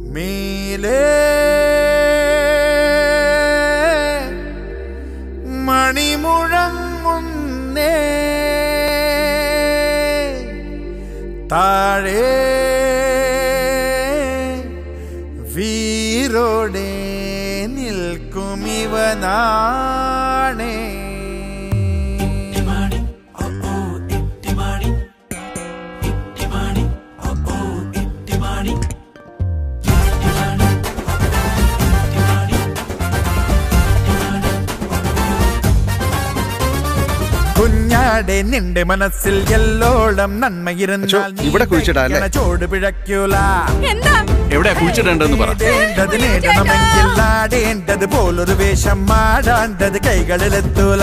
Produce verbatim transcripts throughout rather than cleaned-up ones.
മേലേ മണിമുഴങ്ങുന്നേ താഴെ വീരോടെ നിൽക്കുമിവനാണേ. കുഞ്ഞാടെ നിന്റെ മനസ്സിൽ എല്ലോളം നന്മയിരുന്നാൽ ഇവിടെ കുഴിച്ചിടാല്ലേ? ചോട് പിഴയ്ക്കൂല. എവിടെ കുഴിച്ചിടേണ്ടതെന്ന് പറ. നേടണമെങ്കിൽ ആടേണ്ടത് പോലൊരു വേഷം മാടാണ്ടത് കൈകളിലെത്തൂല.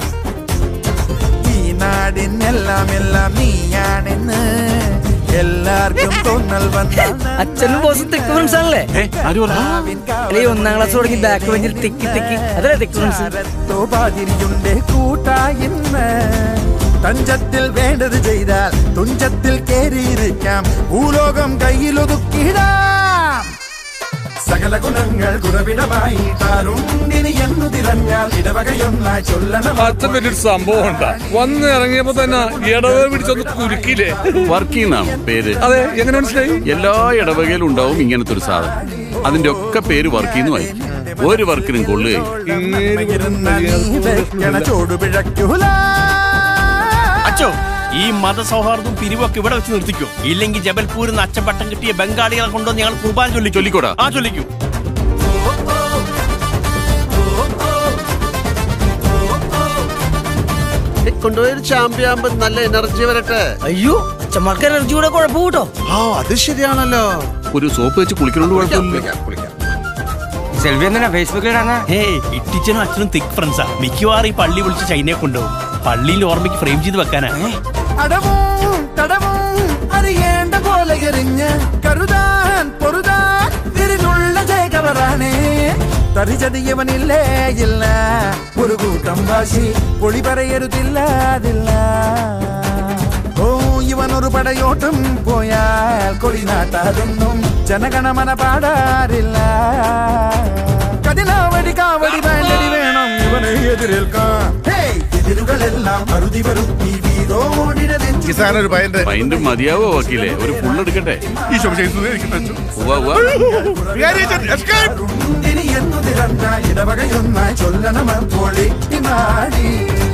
ഈ നാടിനെല്ലാം എല്ലാം നീയാണെന്ന് എല്ലാവർക്കും തോന്നൽ വന്നാൽ അച്ഛനും ബോസും തെക്ക് ഫ്രണ്ട്സ് ആണല്ലേ? ഒന്നാം ക്ലാസ് തുടങ്ങി ബാക്ക് ബെഞ്ചിൽ തെക്കി തെക്കി അതല്ലേ തെക്ക് ഫ്രണ്ട്സ്. ബാതിരിയുണ്ട് കൂട്ടായിന്ന് തഞ്ചത്തിൽ വേണ്ടത് ചെയ്താൽ തുഞ്ചത്തിൽ കേറിയിരിക്കാം. ഭൂലോകം കയ്യിലൊതുക്കിടാം. സകല ഗുണങ്ങൾ ഗുണവിടമായി താരുണ്ടിനി എന്നു തിരഞ്ഞാൽ ഇടവകയൊന്നായി ചൊല്ലണം. സംഭവം ഉണ്ടാ വന്ന് ഇറങ്ങിയപ്പോ തന്നെ ഇടവ പിടിച്ചൊന്ന് കുരുക്കില്ലേ? വർക്കിന്നാണ് പേര്. അതെ, എങ്ങനെ മനസ്സിലായി? എല്ലാ ഇടവകയിലും ഉണ്ടാവും ഇങ്ങനത്തെ ഒരു സാധനം. അതിന്റെ ഒക്കെ പേര് വർക്കിന്ന് വായിക്കും. ഒരു വർക്കിനും കൊള്ളുകയും. അച്ചോ, ഈ മതസൗഹാർദ്ദവും പിരിവൊക്കെ ഇവിടെ വെച്ച് നിർത്തിക്കോ. ഇല്ലെങ്കിൽ ജബൽപൂരിൽ നിന്ന് അച്ചപ്പട്ടം കിട്ടിയ ബംഗാളികളെ കൊണ്ടുവന്ന് ഞങ്ങൾ കുർബാൻ ചൊല്ലി ചൊല്ലിക്കോടാ. ആ ചൊല്ലിക്കൂ. കൊണ്ടുപോയൊരു ചാമ്പ്യാകുമ്പോ നല്ല എനർജി വരട്ടെ. അയ്യോ, അച്ഛന്മാർക്ക് എനർജി കൂടെ കുഴപ്പം കേട്ടോ. ആ, അത് ശരിയാണല്ലോ. ഒരു സോപ്പ് വെച്ച് കുളിക്കണോണ്ട് കുഴപ്പമില്ല. സെൽവി എന്തിനാ ഫേസ്ബുക്കിലിടാനാ? ഹേയ്, ഇട്ടിച്ചനും അച്ഛനും തിക് ഫ്രണ്ട്സാ. മിക്കവാറും ഈ പള്ളി വിളിച്ച് ചൈനയെ കൊണ്ടുപോകും. പള്ളിയിൽ ഓർമ്മയ്ക്ക് ഫ്രെയിം ചെയ്ത് വെക്കാനാ. അടവും തടവും അറിയേണ്ട പോലെ എറിഞ്ഞ് കരുതാൻ പൊറുതാൻ തിരിഞ്ഞുള്ള ചേകവറാണേ. തരിചതിയവനില്ലേ ഇല്ല ഒരു കൂട്ടം വാശി പൊളി പറയരുതില്ല അതില്ല. ഓ, ഇവനൊരു പടയോട്ടം പോയാൽ കൊടി നാട്ടാതൊന്നും ജനഗണമന പാടാറില്ല. കതിനാവടി കാവടി വേണ്ടടി വേണം ഇവനെ എതിരേൽക്കാൻ. എതിരുകളെല്ലാം അറുതി വരുത്തി പൈന്റ് മതിയാവോ വക്കീലേ? ഒരു ഫുള്ള് എടുക്കട്ടെ. ഇടവകയൊന്നായി ചൊല്ലണം.